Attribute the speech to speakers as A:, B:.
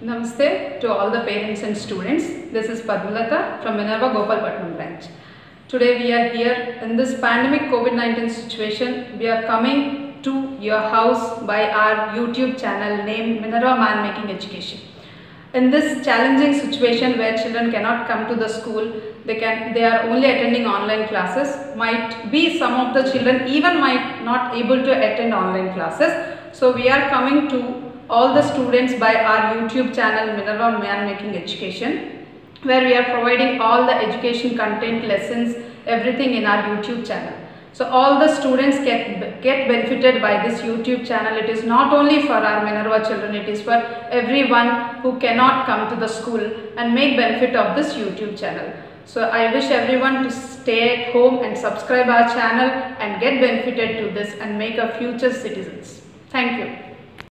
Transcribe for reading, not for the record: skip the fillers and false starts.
A: Namaste to all the parents and students. This is Padmalata from Minerva Gopalpatnam branch. Today we are here in this pandemic COVID-19 situation. We are coming to your house by our YouTube channel named Minerva Man Making Education. In this challenging situation where children cannot come to the school, they are only attending online classes. Might be some of the children even might not able to attend online classes. So we are coming to all the students by our YouTube channel Minerva Man Making Education, where we are providing all the education content, lessons, everything in our YouTube channel. So all the students get benefited by this YouTube channel. It is not only for our Minerva children, it is for everyone who cannot come to the school and make benefit of this YouTube channel. So I wish everyone to stay at home and subscribe our channel and get benefited to this and make a future citizens. Thank you.